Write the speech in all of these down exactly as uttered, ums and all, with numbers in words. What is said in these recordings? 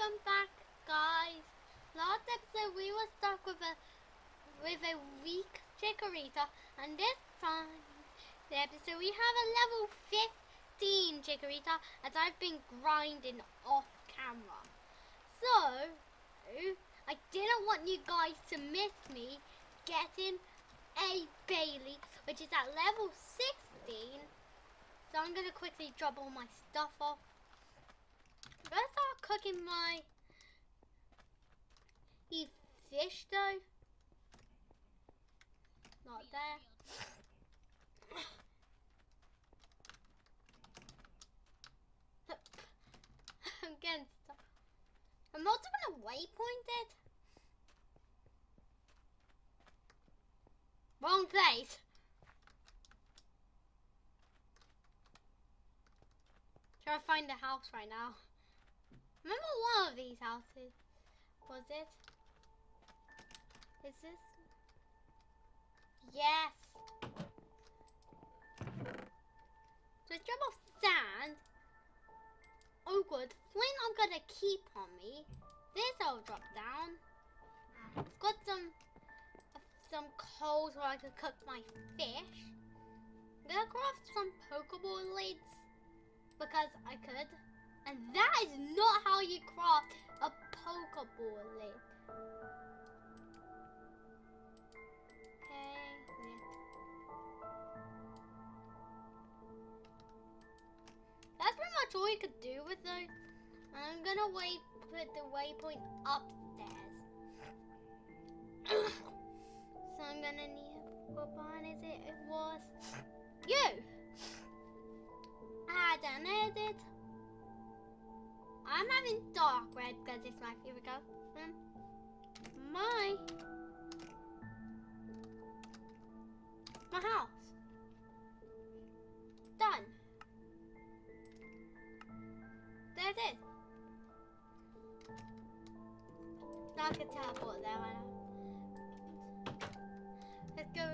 welcome back, guys. Last episode we were stuck with a with a weak Chikorita, and this time the episode we have a level fifteen Chikorita, as I've been grinding off camera. So I didn't want you guys to miss me getting a Bailey, which is at level sixteen. So I'm gonna quickly drop all my stuff off. I'm gonna start cooking my eat fish though. Not there. I'm getting stuck. I'm also gonna waypoint it. Wrong place. Trying to find a house right now. Remember one of these houses? Was it? Is this? Yes. So drop off sand. Oh good. Flint I'm gonna keep on me. This I'll drop down. I've got some some coals where I could cook my fish. I'm gonna craft some Pokeball lids because I could. And that is not how you craft a Pokeball lid. Okay. That's pretty much all you could do with those. I'm gonna wait, put the waypoint upstairs. So I'm gonna need, what barn is it? It was you. I don't know, is it? I'm having dark red because it's my favorite color. Hmm. My my house. Done. There it is. Now I can teleport there right now. Let's go.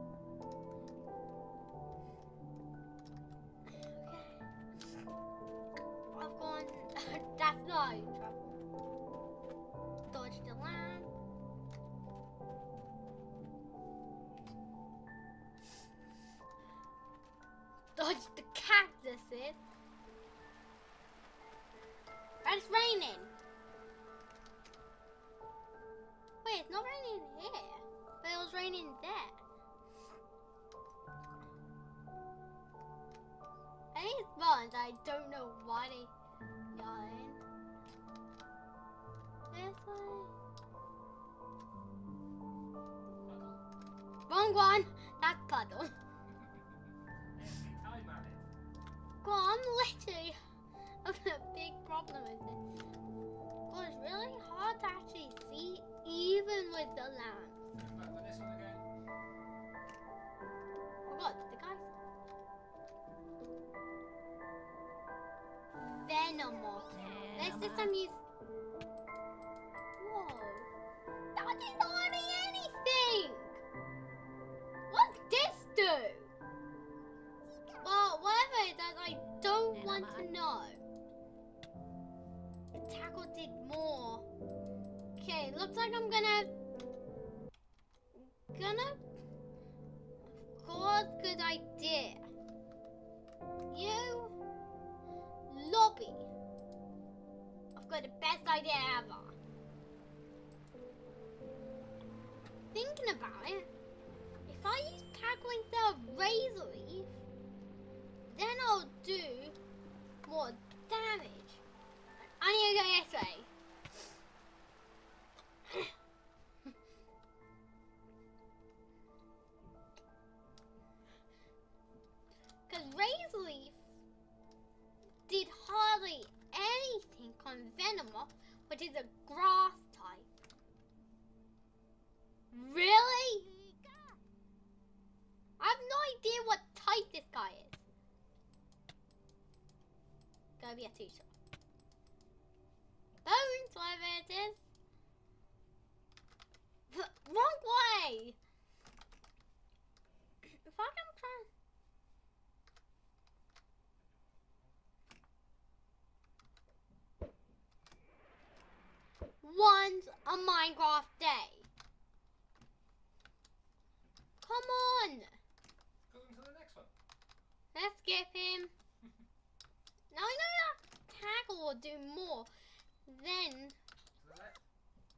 I've gone. That's not in trouble. Dodge the lamp. Dodge the cactuses. And it's raining. Wait, it's not raining here. But it was raining there. I think it's buns. I don't know why they are in. This way. Wrong one. That's puddle. God, I'm literally having a big problem with it. God, it's really hard to actually see, even with the lamps. Oh God, the guys. Venomoth. Let's do some use. Whoa. That didn't do anything! What's this do? Well, whatever it does, I don't want to know. The tackle did more. Okay, looks like I'm gonna... Gonna... God, good idea. You... Lobby. I've got the best idea ever. Thinking about it, if I use tackle instead of razor leaf, then I'll do more damage. I need to go this way. Because razor leaf did hardly anything on Venomoth, which is a grass type. Really? I have no idea what type this guy is. Gonna be a two-shot. Bones, whatever it is. Wrong way! If I can try... a Minecraft day. Come on. Go into the next one. Let's skip him. Now I know that tackle will do more. Then. To the left.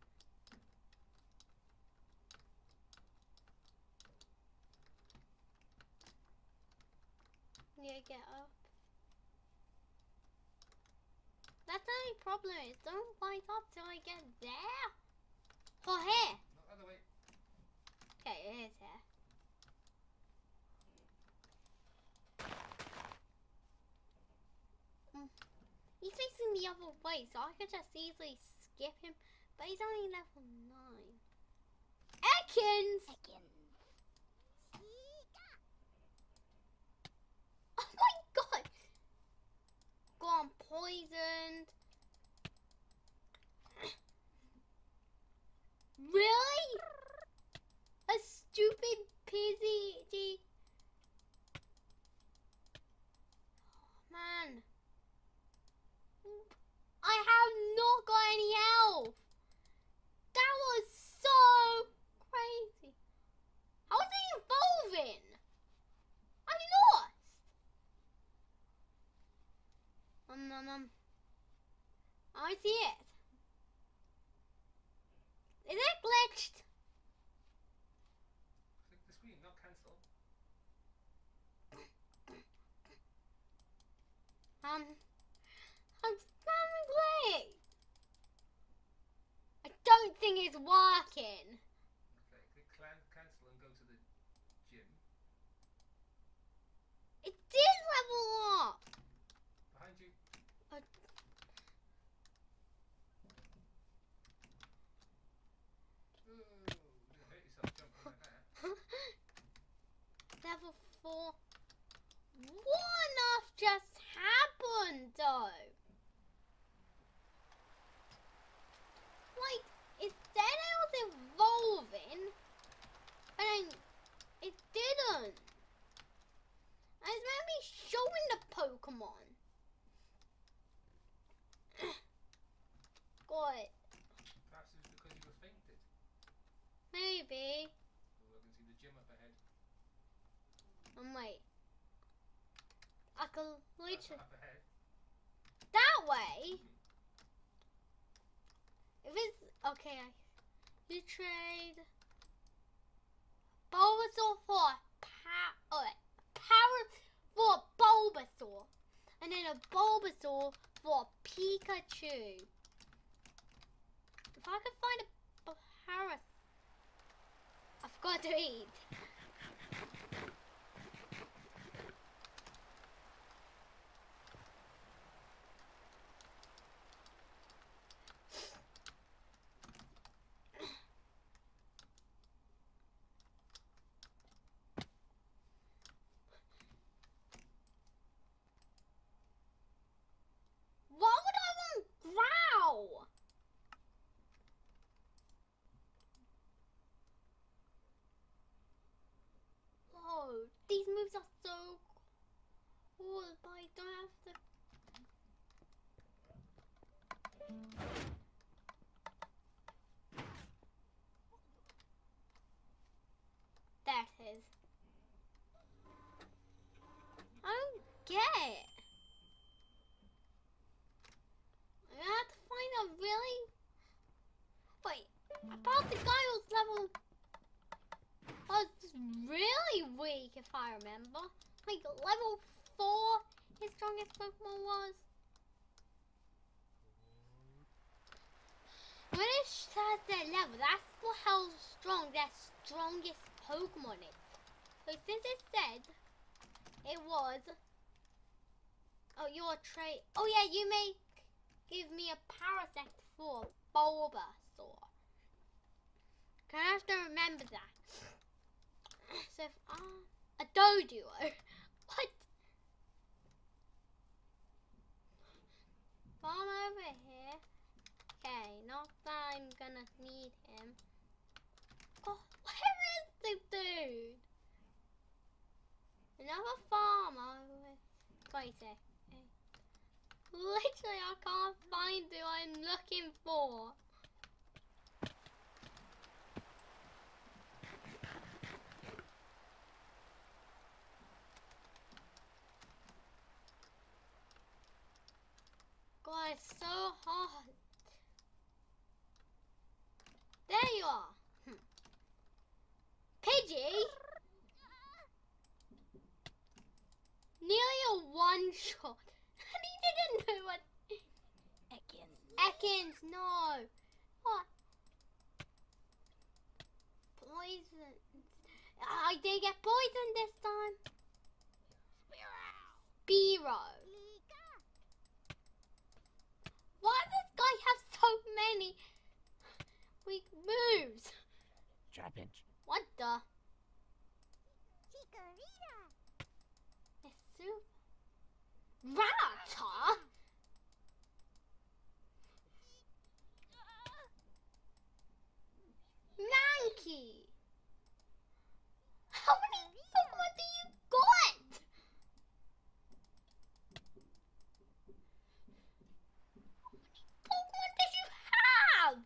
Yeah, get up. That's the only problem is don't light up till I get there. Oh, here. Not the other way. Okay, it is here. Mm. He's facing the other way, so I could just easily skip him. But he's only level nine. Ekans! Ekans. Oh my god! Gone poisoned. Really? A stupid pizzy. Oh, man. I have not got any health. That was so crazy. How is it evolving? I'm lost. Um, um, um. I see it. Is it glitched? Click the screen, not cancel. Um, I'm spamming glitch. I don't think it's working. Okay, click clan cancel and go to the gym. It did level up. Behind you. Uh, Ooh, you hurt yourself jumping like that. Level four. What on earth just happened though? Like, it said it was evolving, but then it didn't. And it's meant to be showing the Pokemon. Got it. Perhaps it's because you were fainted. Maybe. Oh, I can see the gym up ahead. Um, wait. I can That's literally up ahead. that way. If it's okay, I you trade Bulbasaur for pa uh, power for Bulbasaur, and then a Bulbasaur for Pikachu. If I could find a Paras, I forgot to eat. Why would I want Growl? Whoa, these moves are so cool, but I don't have to. There it is. I don't get it. I have to find a really. Wait, I thought the guy was level. Was really weak, if I remember. Like level four, his strongest Pokemon was. When it says their level, that's for how strong their strongest Pokemon is. So since it said it was. Oh, your trait. Oh yeah, you may give me a Parasect for Bulbasaur. Can I have to remember that? So if I a Doduo. What? Farm over here. Okay, not that I'm gonna need him. Oh, where is the dude? Another farmer. Wait a sec. Literally, I can't find who I'm looking for. I did get poisoned this time. Spiro. Why does this guy have so many weak moves? Trapinch. What the? It's soup. Rata? Mankey. How many Pokemon do you got? How many Pokemon did you have?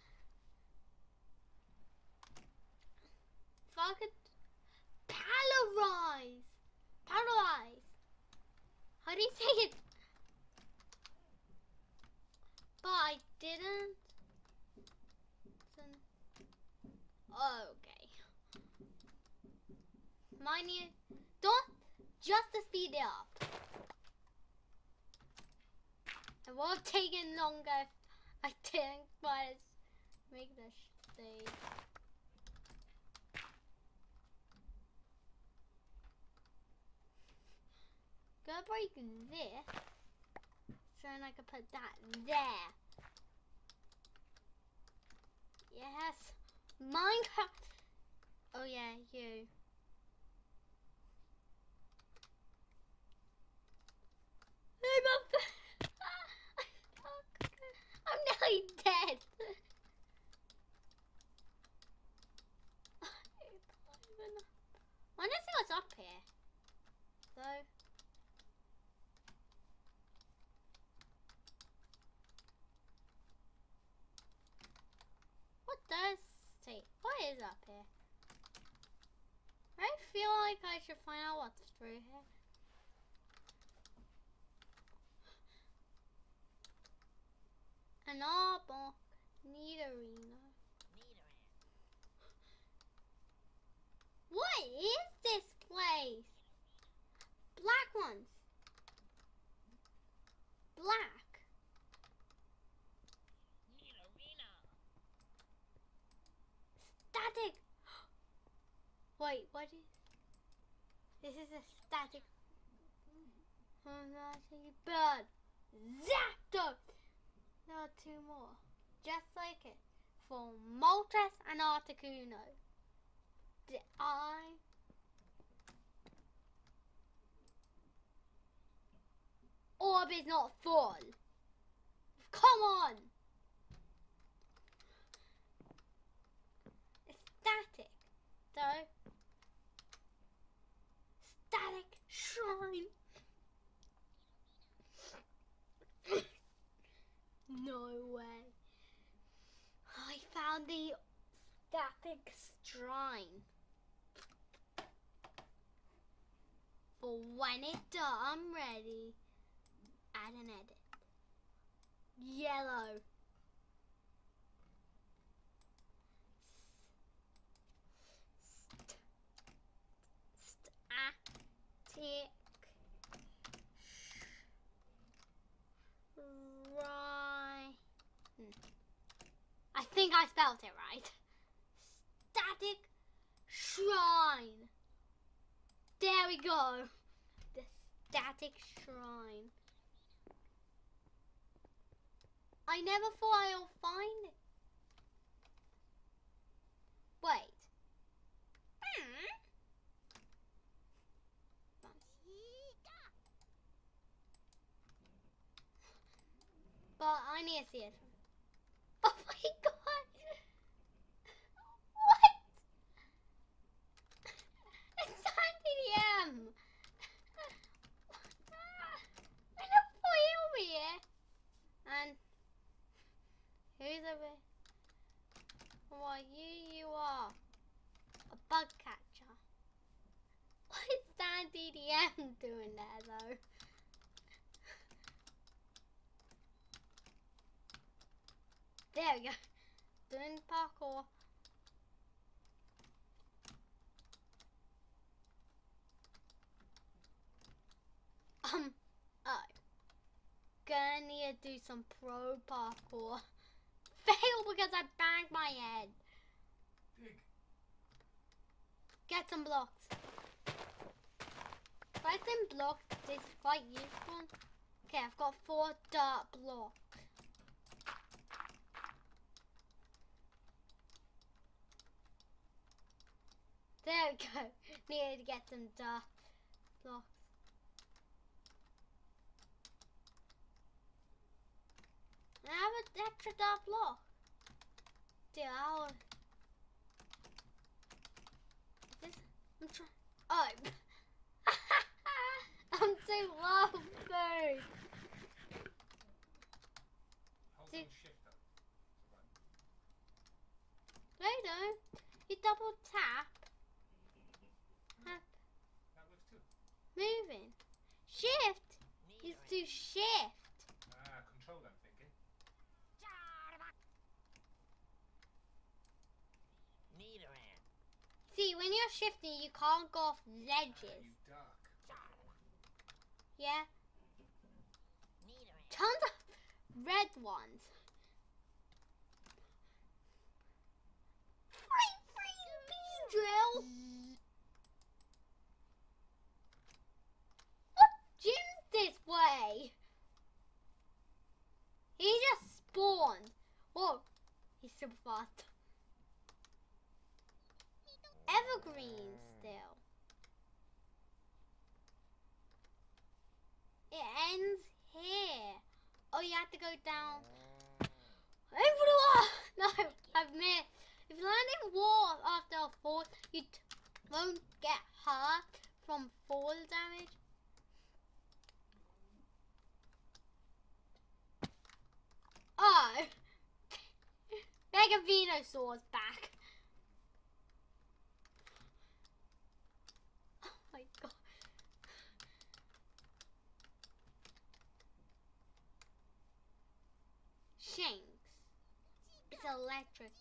If I could Paralyze. Paralyze. How do you say it? But I didn't. Okay. Mind you, don't just to speed it up. It would have taken longer if I didn't but make the stage. Gonna break this, so then I can put that there. Yes, Minecraft. Oh yeah, you. I'm up. I'm nearly dead. I wonder if what's up here. So. What does say? What is up here? I feel like I should find out what's through here. An arbok, Nidorino. What is this place? Black ones. Black. Static. Wait, what is? This is a static. Bird. Zapdos. There are two more, just like it, for Moltres and Articuno. Did I? Orb is not full. Come on. It's static, so static shrine. No way. I found the static shrine. For when it's done, I'm ready. Add an edit. Yellow. St static shrine. I think I spelled it right. Static shrine. There we go. The static shrine. I never thought I'll find it. Wait. Hmm. But I need to see it. Oh my god! What? It's nine P M. I never thought he'll be here. And who's over here? Well, you, you are a bug catcher. What is Stan D D M doing there though? There we go. Doing parkour. Um, oh. Gonna need to do some pro parkour. Fail because I banged my head. Pig. get some blocks. Collecting blocks is quite useful. Okay, I've got four dirt blocks. There we go. Needed to get some dirt blocks. I have an extra dirt block. Dude, I'll... Is this... I'm trying... Oh! I'm too low, bird. Hold See- on shift up. Later, you double tap. Tap. That works too. Moving. Shift is to shift. Ah, control I'm thinking. See, when you're shifting, you can't go off Ah, ledges. you duck. Yeah? Tons of red ones. Free, free, bee drill. What gym's this way? He just spawned. Whoa, he's super fast. Evergreen still. It ends here. Oh, you have to go down. Over the wall! No, I've missed. If you land in wall after a fall, you t won't get hurt from fall damage. Oh! Mega Venusaur's back. Oh my god. Shanks. It's electric.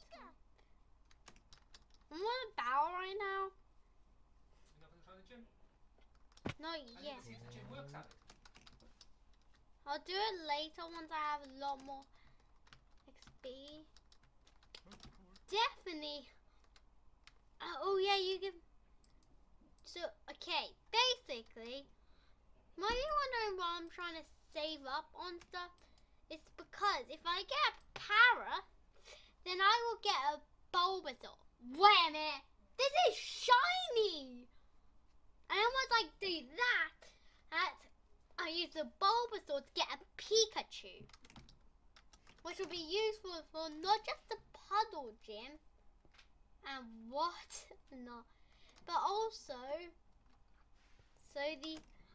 I'm on a battle right now. You're not going to try the gym? Not I need yet. to see if the gym works at it. I'll do it later once I have a lot more X P. Definitely. Uh, oh yeah, you can. So okay, basically, you might be wondering why I'm trying to save up on stuff. It's because if I get a para, then I will get a Bulbasaur. Wait a minute, this is shiny. And then once I do that, that I use the Bulbasaur to get a Pikachu, which will be useful for not just the puddle gym and what not, but also so the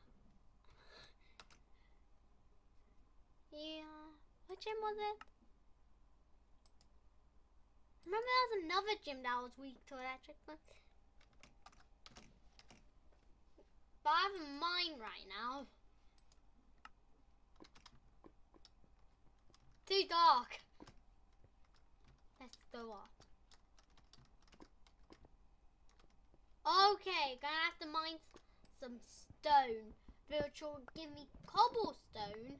yeah, what gym was it? Remember there was another gym that was weak to electric, but I have mine right now. Too dark. Let's go up. Okay, gonna have to mine some stone, which will give me cobblestone.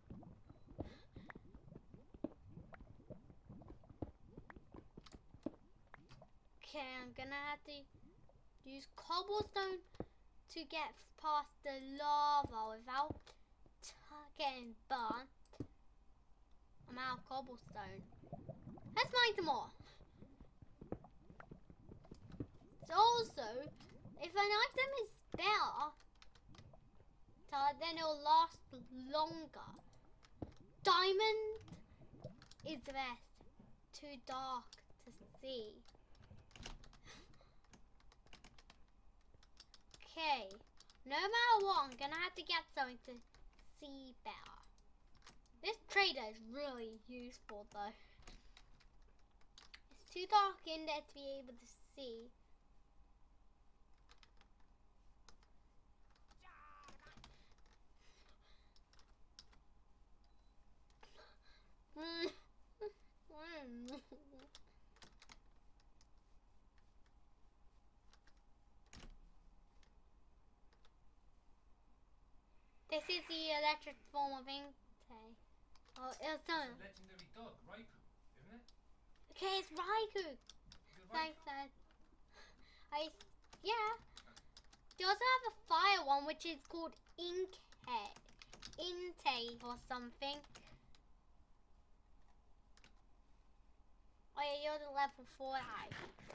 Okay, I'm gonna have to use cobblestone to get past the lava without t getting burnt. I'm out of cobblestone. Let's mine some more. So also, if an item is better, so then it'll last longer. Diamond is the best. Too dark to see. Okay, no matter what, I'm gonna have to get something to see better. This trader is really useful though. It's too dark in there to be able to see. This is the electric form of Entei. Oh, it's It's not. a legendary dog, Raikou, isn't it? Okay, it's Raikou. Is it Thanks, Raikou? Dad. I Yeah. They also have a fire one, which is called Ink Inte or something. Oh yeah, you're the level four high.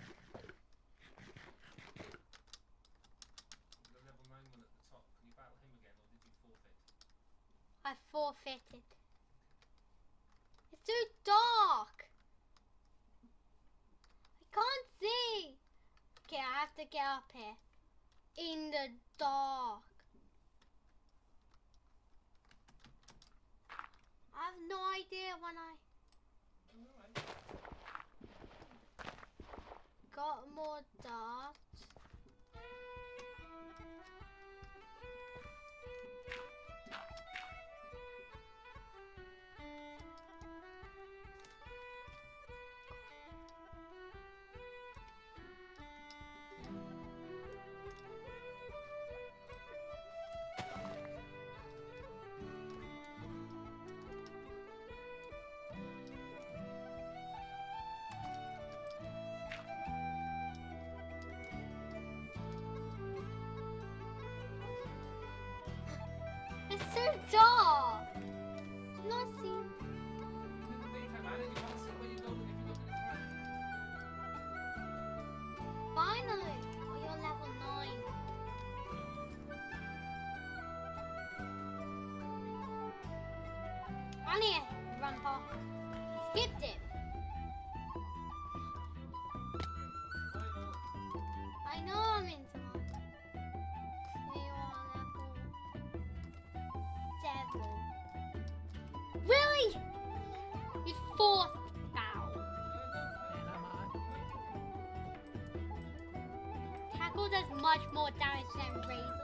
The level nine one at the top. Can you battle him again, or did you forfeit? I forfeited. It's too dark. I can't see. Okay, I have to get up here. In the dark. I have no idea when I Alright. got more dark. It's so dark. I'm not seeing. In the daytime, man, and you can't see where you're going if you're looking at the map. Finally. Oh, you're level nine. Run here, Grandpa. Skipped it. I know I'm in some. You are level seven. Really? You forced foul. Tackle does much more damage than Razor.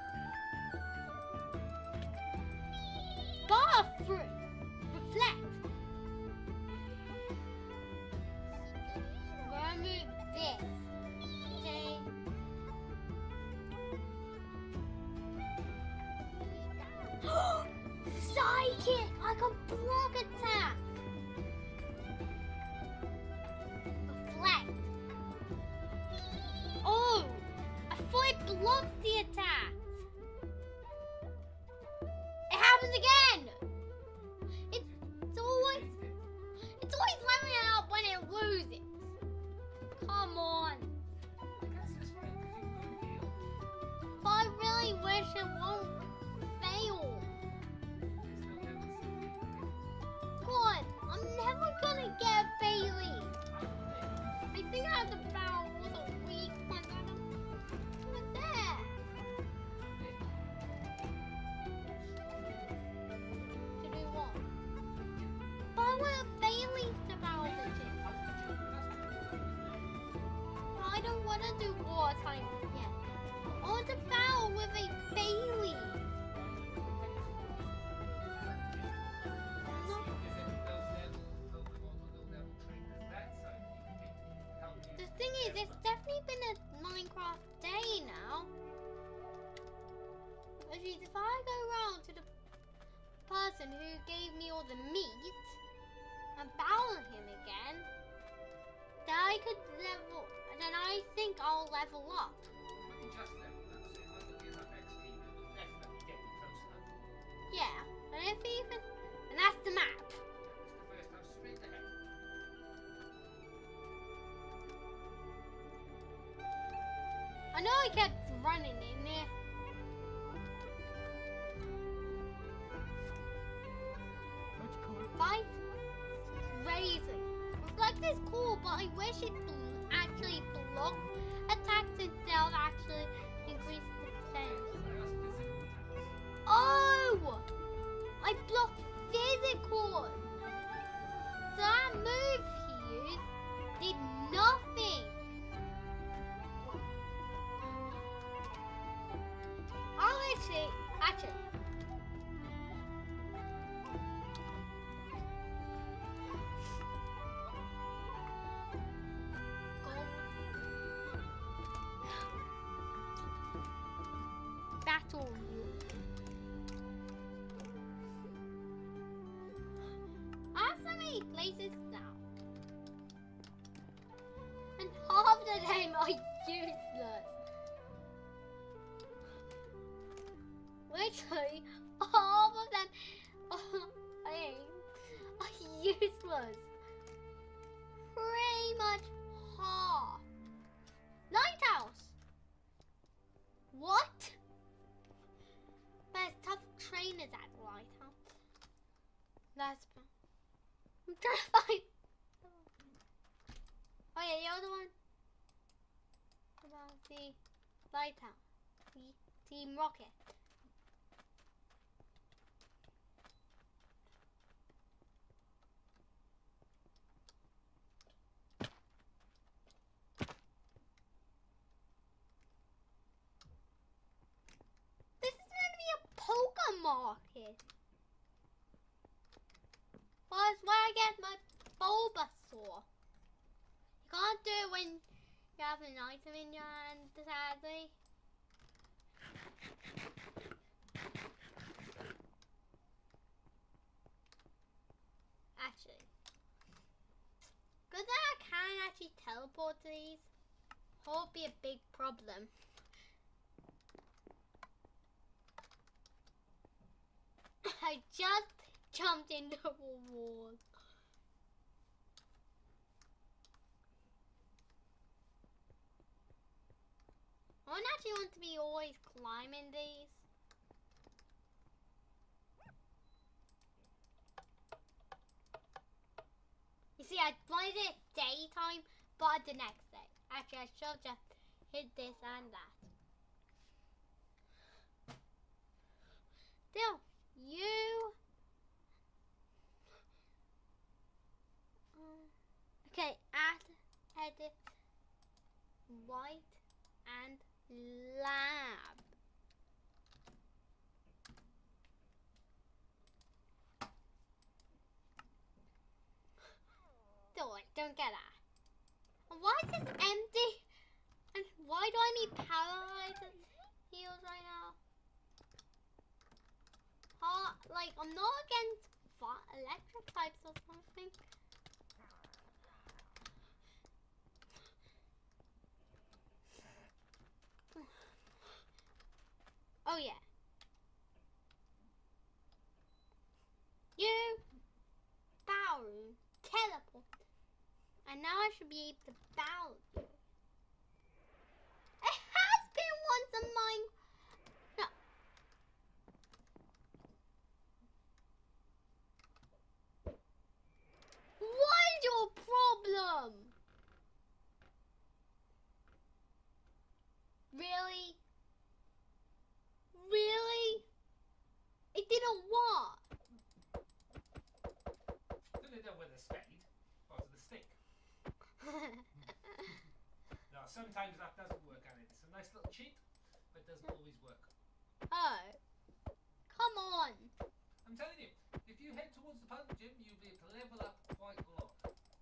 Bar fruit. Reflect. I'm gonna move this. Okay. Psychic! I can block attack. Reflect. Oh! I thought it blocks the attack. It happens again! It's always it's always leveling out when it loses. Come on. But I really wish it won't fail. God, I'm never gonna get Bailey. I think I have to battle with a weak one. What's that? To do what? But I want Bailey to battle the gym. I don't want to do wartime yet. I want to battle with a Bailey. The thing is, it's definitely been a Minecraft day now. Which means if I go around to the person who gave me all the meat and battle him again, then I could level, then I think I'll level up. Yeah, and if even, and that's the map. I know I kept running in there. Fight Razor. Reflect is cool, but I wish it bl actually blocked attacks instead of actually increased defense. Oh! I blocked physical. So that move he used did nothing. I'll actually, actually. Battle you. I have so many places now. And half the time are useless. Literally, all of them oh, are useless. Pretty much half. Lighthouse. What? There's tough trainers at the lighthouse. That's. I'm trying to find. Oh yeah, the other one. About the lighthouse. The Team Rocket. This is going to be a poker market. Well, that's where I get my Bulbasaur. You can't do it when you have an item in your hand, sadly. Actually, good that I can actually teleport to these. Won't be a big problem. I just jumped into a wall. I don't actually want to be always climbing these. You see, I wanted it daytime, but the next day. Actually, I should have just hit this and that. Still, you... Um, okay, add, edit, white, and lab. Don't, don't get that. Why is this empty? And why do I need paralyzed heals right now? Uh, like, I'm not against electric types or something. Oh yeah. You, Baru, teleport. And now I should be able to battle you. It has been once a mine. No. What is your problem? Really? Really? It didn't work. Didn't it with a spade? Or with a stick? No, sometimes that doesn't work, and it's a nice little cheat, but it doesn't always work. Oh. Come on. I'm telling you, if you head towards the pump gym, you'll be able to level up quite a lot.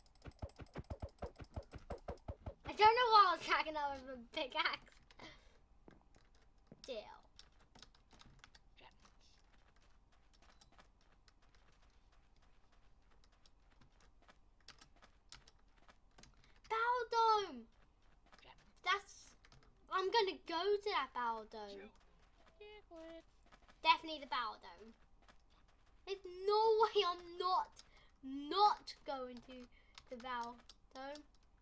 I don't know why I was cracking out with a pickaxe. Deal. Battle Dome! That's... I'm gonna go to that Battle Dome. Definitely the Battle Dome. There's no way I'm not, not going to the Battle Dome.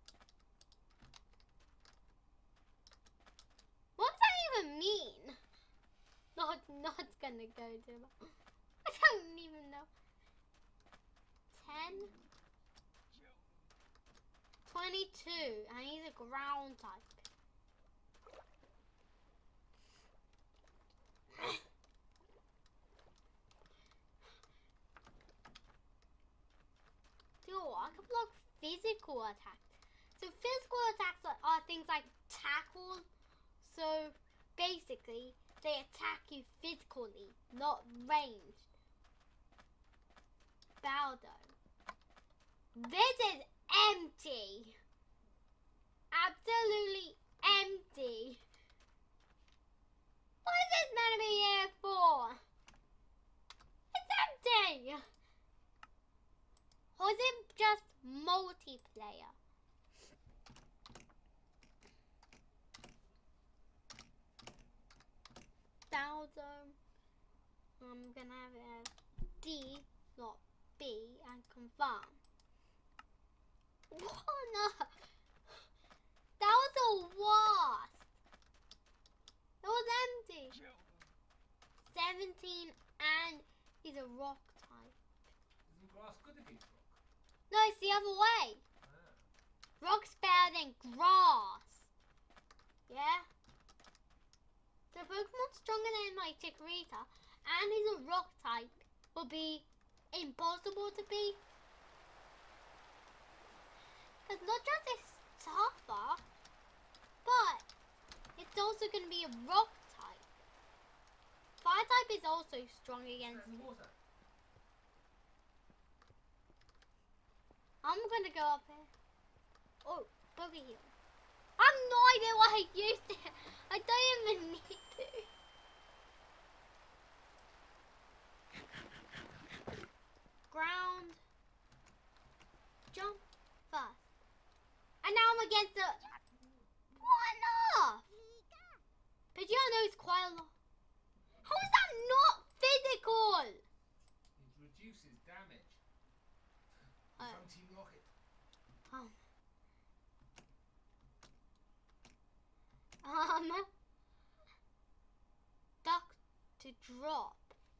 What does that even mean? Not, not gonna go to the... I don't even know. ten? twenty-two, and he's a ground type. Dude, I can block physical attacks. So physical attacks are, are things like tackle. So basically, they attack you physically, not ranged. Baldo. This is empty. Absolutely empty. What is this meant to be here for? It's empty. Or is it just multiplayer? Thousand. I'm gonna have it as D, not B, and confirm. What? No. That was a wasp. It was empty. seventeen, and he's a rock type. Isn't grass good against rock? No, it's the other way. Ah. Rock's better than grass. Yeah? So Pokemon stronger than my Chikorita, and he's a rock type, will be impossible to beat. Because not just it's tougher, but it's also going to be a rock type. Fire type is also strong against In it. water. I'm going to go up here. Oh, Boogie Heal. I have no idea why I used it. I don't even need to. Ground. Jump first. And now I'm against the... What enough? But you know it's quite a lot. How is that not physical? It reduces damage. Oh. From Team Rocket. Um. Um. Duck to drop.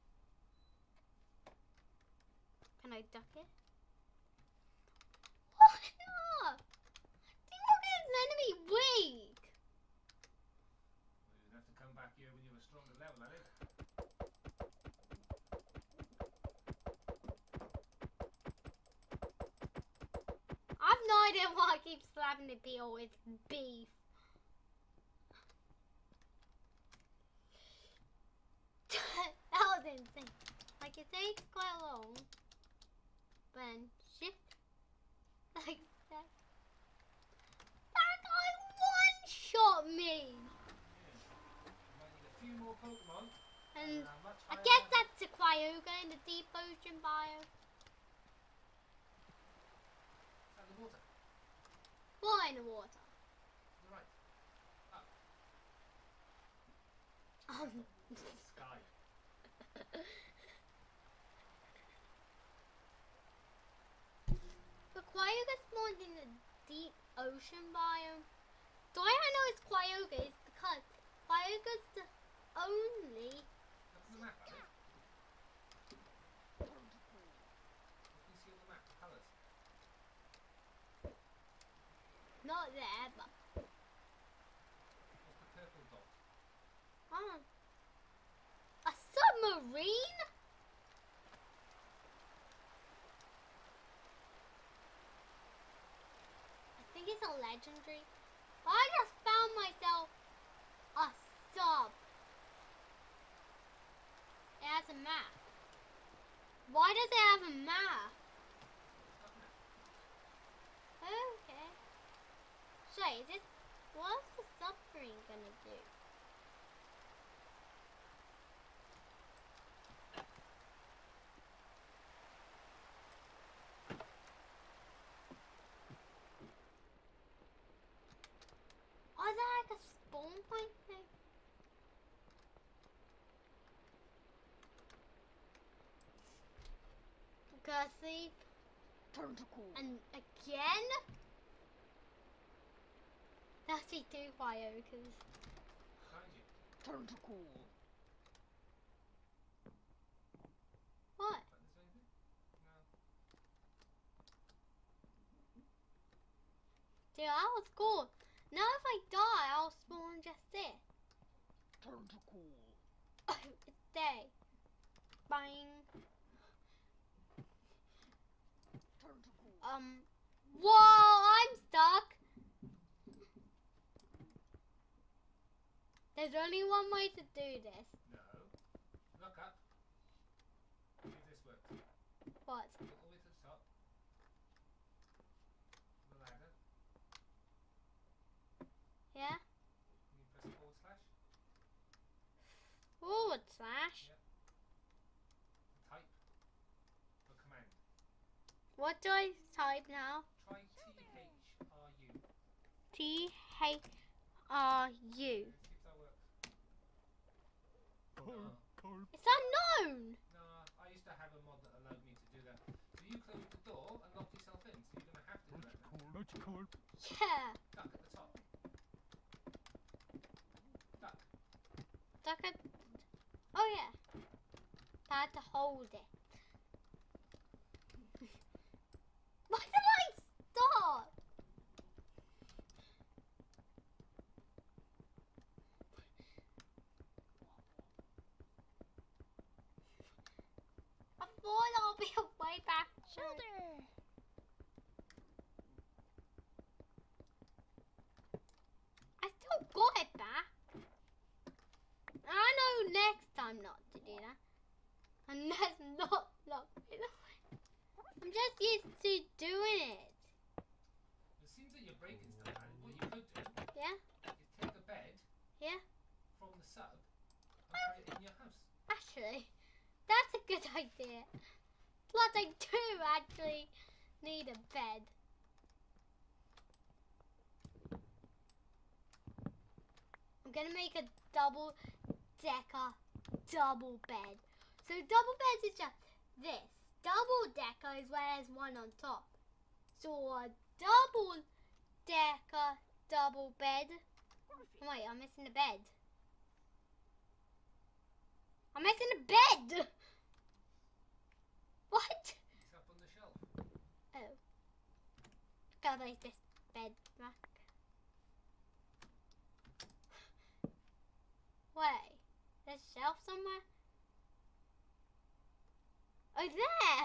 Can I duck it? What? No. Team Rocket is meant to be weak. Well, you'd have to come back here when you're a stronger level, I think. I've no idea why I keep slapping the peel with beef. That was insane. Like it takes quite long. Then shift like that. That guy one shot me. Yeah. Might need a few more Pokemon. And uh, much I higher guess level. that's a Kyogre in the deep ocean biome. Is that the water? Well, in the water. You're right. Up. Um, Sky. but Kyogre spawned in the deep ocean biome. The way I know it's Kyogre is because Kyogre's the only. Look on the map, I think. What can you see on the map? The colours. Not there, but What's the purple dot? um, a submarine. I think it's a legendary. I just found myself a sub. It has a map. Why does it have a map? Okay. So is it? What's the submarine gonna do? Oh, is that like a spawn point thing? Gussie. And again? That's the two Kyogres. Behind you. What? Is that this anything? No. Dude, that was cool. Now if I die, I'll spawn just this. Oh, it's day. Bang. Um. Whoa, I'm stuck. There's only one way to do this. No. Look up. See if this works. What? Go all the way to the top. The ladder. Yeah? Can you press forward slash? Forward slash. Yep. Type. For command. What do I type now? Try T H R U. T H R U. See if that works. Oh, no. Is that no? own. No, I used to have a mod that allowed me to do that. So you close the door and lock yourself in, so you're going to have to do that now. That's cool. Yeah. Duck at the top. Duck. Duck at... Oh yeah. I had to hold it. Why did I stop? I thought I'll be way back. Shoulder. I still got it back. I know next time not to do that. And that's not not. I'm just used to doing it. It seems that you're breaking stuff, Harry. What you could do Yeah? is take the bed Yeah? from the sub and put it in your house. Actually, that's a good idea. Plus, I do actually need a bed. I'm gonna make a double decker double bed. So double beds is just this. Double decker is where there's one on top. So a double decker double bed. Oh, wait, I'm missing the bed. I'm missing the bed. What? It's up on the shelf. Oh. Gotta place this bed back. Wait. There's a shelf somewhere? Oh, there!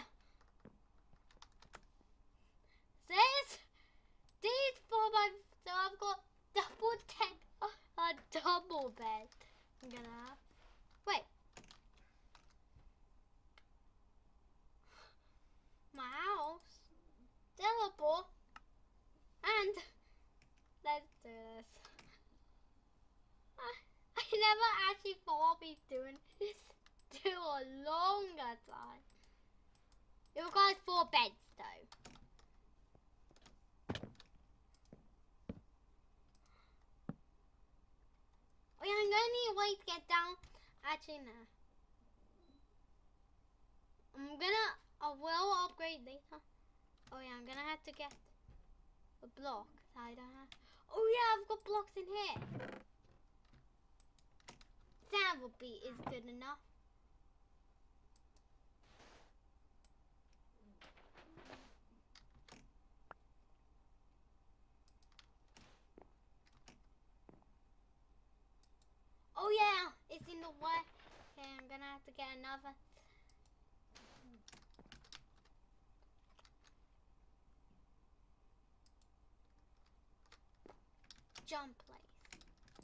This, these four by, so I've got double deck, a double bed. I'm gonna have, wait. My house, teleport, and let's do this. I, I never actually thought I'd be doing this to a longer time. It requires four beds though. Oh yeah, I'm gonna need a way to get down. Actually, no. I'm gonna, I will upgrade later. Oh yeah, I'm gonna have to get a block that I don't have. Oh yeah, I've got blocks in here. That will be is good enough. Oh yeah, it's in the way. Okay, I'm gonna have to get another. Jump place.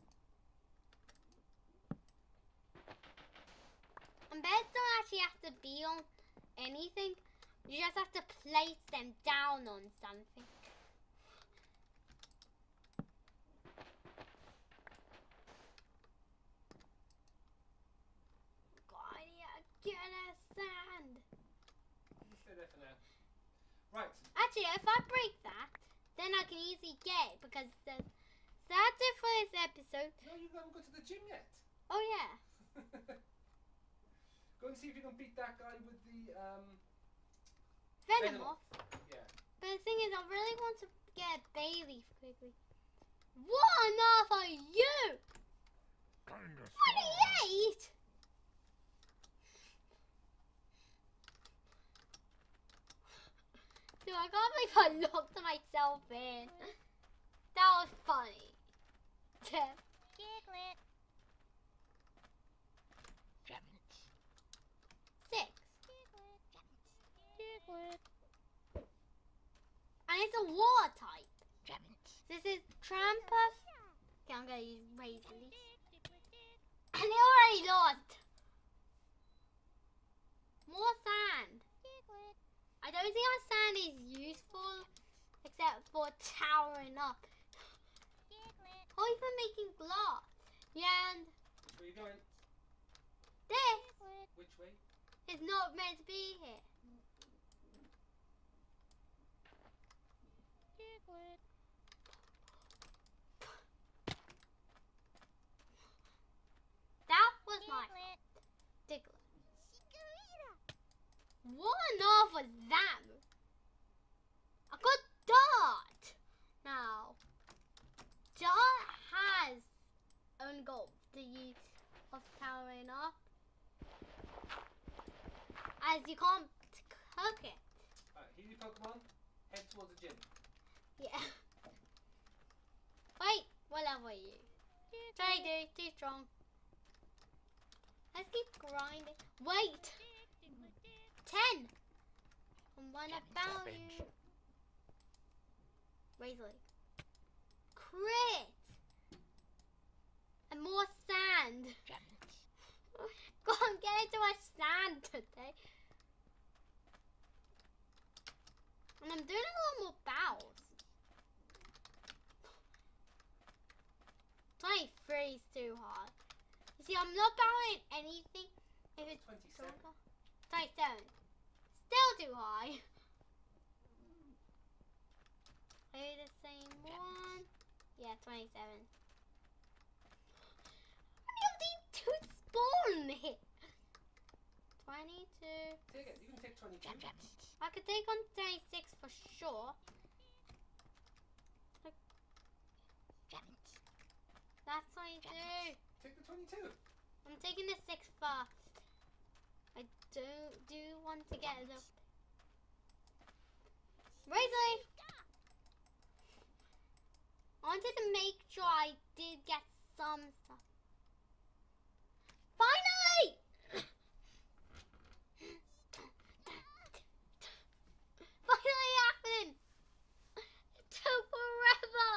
And beds don't actually have to be on anything. You just have to place them down on something. God, yeah, get a sand. Stay there for now. Right. Actually, if I break that, then I can easily get it because the, so that's it for this episode. No, you haven't got to the gym yet. Oh yeah. Go and see if you can beat that guy with the um. Venomoth. Yeah. But the thing is, I really want to get a bay leaf quickly. What on earth are you? Kinda twenty-eight? Dude, I can't believe I locked myself in. That was funny. Giglet. Gems. Six. Giglet. Giglet. And it's a water type. Gems. This is Trampuff. Okay, I'm gonna use Razor Leaf. And it already lost. More sand. Giglet. I don't think our sand is useful except for towering up. Giglet. Or even making glass. Yeah, and Which way are you going? this Giglet. Which way? is not meant to be here. Giglet. That was my Giglet. Diglett. was that? I got Dart. Now, Dart has own goal to use of towering up, as you can't cook it. Alright, here's your Pokemon. Head towards the gym. Yeah. Wait, what level are you? Sorry, dude, too strong. Let's keep grinding. Wait! Ten! I'm one about you. Razorly. Crit! And more sand. Go on, get into my sand today. And I'm doing a lot more bows. twenty-three is too hard. You see, I'm not bowing anything if it's twenty-seven. stronger. twenty-seven. Still too high. Are you the same one? Yeah, twenty-seven. How many of these two spawn here? twenty-two. Take it. You can take twenty-two. I could take on twenty-six for sure. That's twenty-two. Take the twenty-two. I'm taking the six first. I do do want to get it up. Razorly! I wanted to make sure I did get some stuff. Finally! Finally happened! It took forever!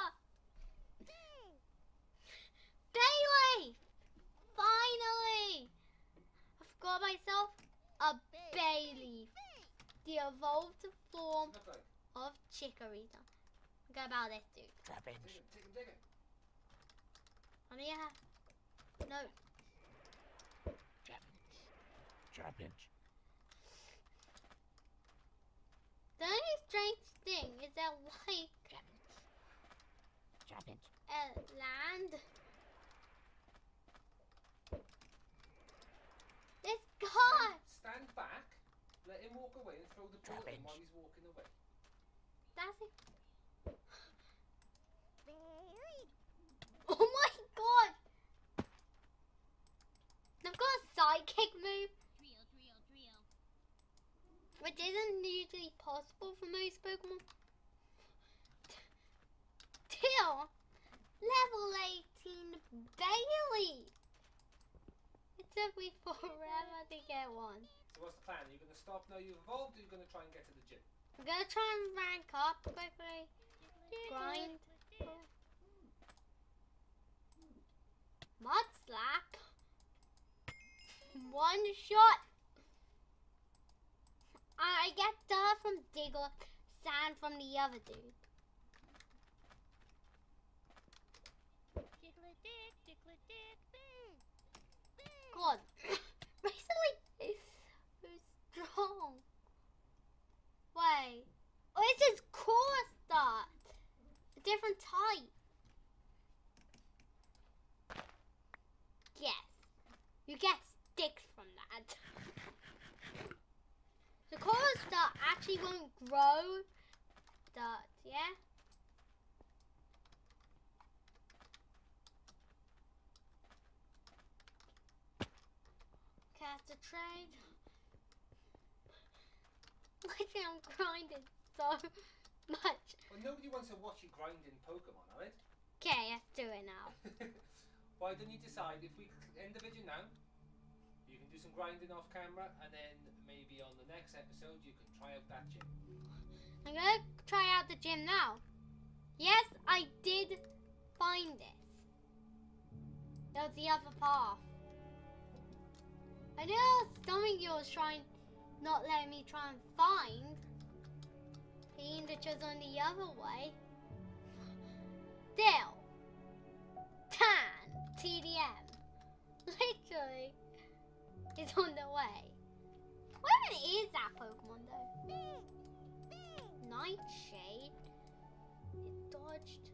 Bailey! Finally! I forgot myself a Bailey. The evolved form Look like. of Chikorita. Go about this, dude. Take it. Take it. Take it. I mean, yeah. No. Challenge. The only strange thing is that, like, Challenge. uh, land. This guy. Stand back. Let him walk away and throw the ball at him while he's walking away. That's it. Oh my god! I've got a sidekick move, Drill, drill, drill. which isn't usually possible for most Pokemon. Till level eighteen Bailey! It took me forever to get one. So what's the plan? Are you going to stop now you've evolved, or are you going to try and get to the gym? I'm gonna try and rank up quickly. Grind. Mud slap. One shot. I get dirt from Digger, sand from the other dude. Tickle dick, tickle dick, bang. Bang. God, recently is so strong. Wait, oh, it's his core start. A different type. Yes, you get sticks from that. The core start actually won't grow dirt, yeah? Cast a trade. Literally, I'm grinding so much. Well, nobody wants to watch you grinding Pokemon, alright? Okay, let's do it now. Why don't you decide if we end the video now? You can do some grinding off camera, and then maybe on the next episode you can try out that gym. I'm gonna try out the gym now. Yes, I did find this. That was the other path. I knew something you was trying, not letting me try and find. Being that was on the other way. Still. Tan. T D M. Literally. It's on the way. What even is that Pokemon though? Nightshade. It dodged.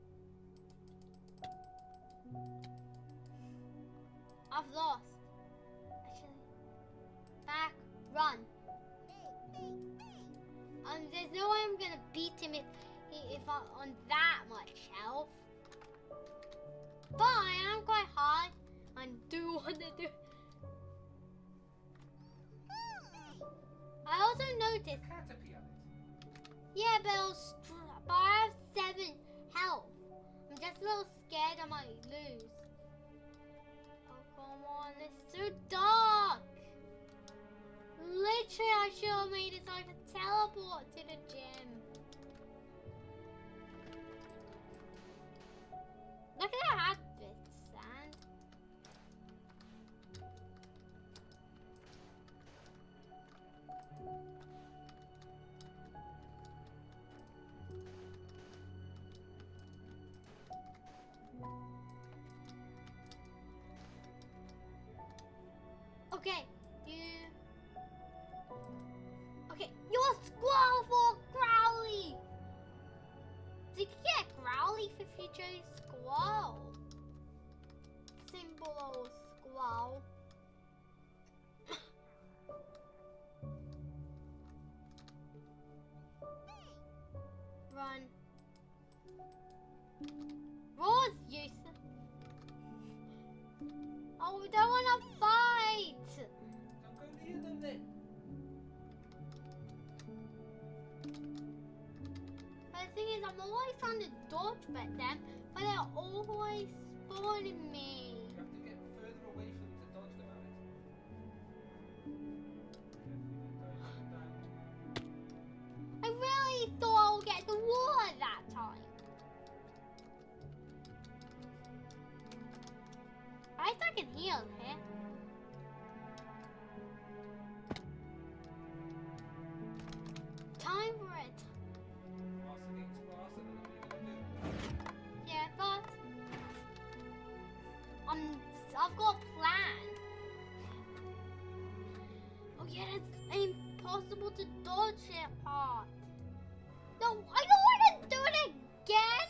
I've lost. Actually. Back. Run. Bang, bang, there's no way I'm gonna beat him if he, if I'm on that much health. But I am quite high and do want to do. I also noticed. Caterpie, Alex. Yeah, but, I was str- but I have seven health. I'm just a little scared I might lose. Oh come on, it's too dark. Literally, I should have made it so I could teleport to the gym. Look at that outfit, Sand. Okay, you. Okay, you're Squall for Growly! So you can get Growly if you chose Squall. Simple old Squall. Run. Roar's useless. Oh, we don't want to fight! Don't go near them then. But the thing is, I'm always trying to dodge at them, but they're always spawning me. You have to get further away from them to dodge them, Alex. I really thought I would get the water that time. At least I can heal here. Time for it. Grass against grass, I don't know what you're gonna do. Yeah, but um, I've got a plan. Oh yeah, it's impossible to dodge that part. No, I don't want to do it again.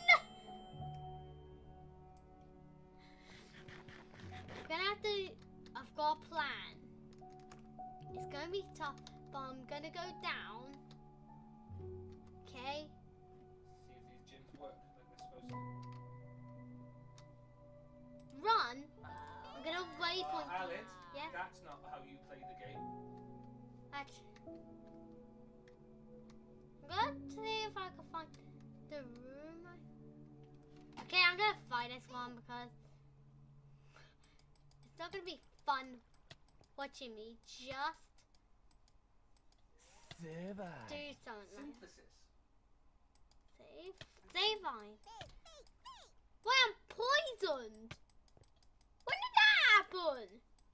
Gonna have to. I've got a plan. It's gonna be tough, but I'm gonna go down. Okay. See if these gyms work like they're supposed to. Run. I'm gonna waypoint. Uh, Alex, Yeah. that's not how you play the game. Actually, I'm gonna see if I can find the room. Okay, I'm gonna fight this one because it's not gonna be fun watching me just Survive. do something. Like Synthesis. save, save mine. Why I'm poisoned? When did that happen?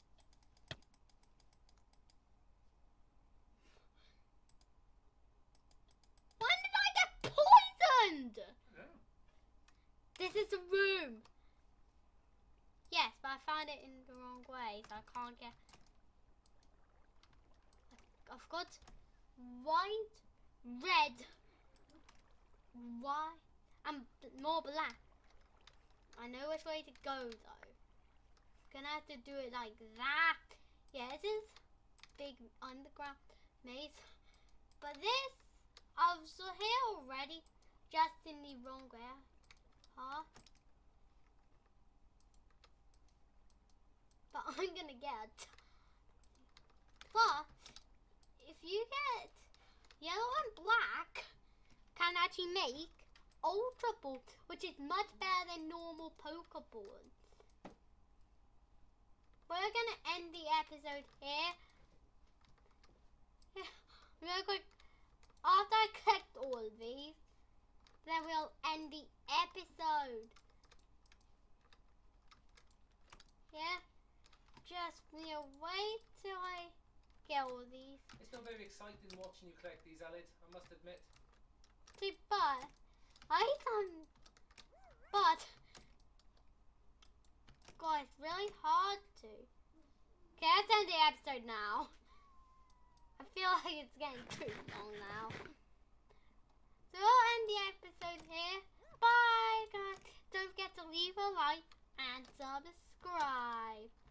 When did I get poisoned? Yeah. This is the room. Yes, but I found it in the wrong way, so I can't get. I've got white, red, white, and b- more black. I know which way to go though. Gonna have to do it like that. Yeah, this is big underground maze, but this I was here already, just in the wrong way. Huh? But I'm gonna get. But if you get yellow and black, can actually make Ultra Ball, which is much better than normal Pokeballs. We're gonna end the episode here. Yeah, real quick. After I collect all of these, then we'll end the episode. Yeah. Just we'll wait till I get all these. It's not very exciting watching you collect these, Alid, I must admit. See, but I some, but God, it's really hard to. Okay, let's end the episode now. I feel like it's getting too long now. So we'll end the episode here. Bye, guys. Don't forget to leave a like and subscribe.